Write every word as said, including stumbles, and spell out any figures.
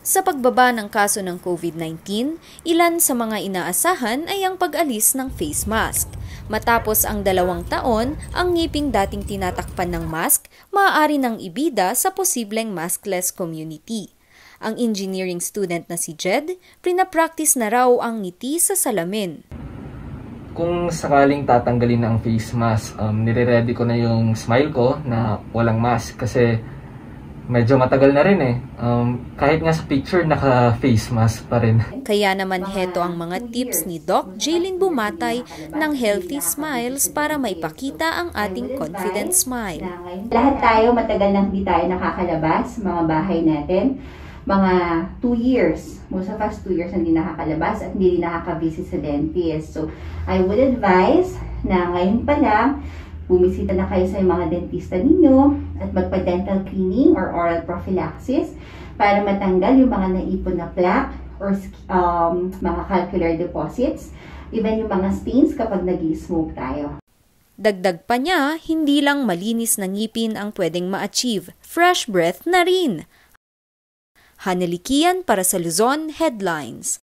Sa pagbaba ng kaso ng COVID nineteen, ilan sa mga inaasahan ay ang pag-alis ng face mask. Matapos ang dalawang taon, ang ngiping dating tinatakpan ng mask, maaari nang ibida sa posibleng maskless community. Ang engineering student na si Jed, pinapractice na raw ang ngiti sa salamin. Kung sakaling tatanggalin ang face mask, um, nire-ready ko na yung smile ko na walang mask kasi medyo matagal na rin eh. Um, kahit nga sa picture, naka-face mask pa rin. Kaya naman heto ang mga tips ni Doc Jaylin Bumatay ng Healthy Smiles para maipakita ang ating confident smile. Lahat tayo matagal nang hindi tayo nakakalabas, mga bahay natin. Mga two years, most of us two years hindi nakakalabas at hindi nakaka-visit sa dentist. So, I would advise na ngayon pa lang, bumisita na kayo sa mga dentista ninyo at magpa-dental cleaning or oral prophylaxis para matanggal yung mga naipon na plaque or um, mga calcular deposits, even yung mga stains kapag nag-i-smoke tayo. Dagdag pa niya, hindi lang malinis na ngipin ang pwedeng ma-achieve, fresh breath na rin. Hanelikian para sa Luzon Headlines.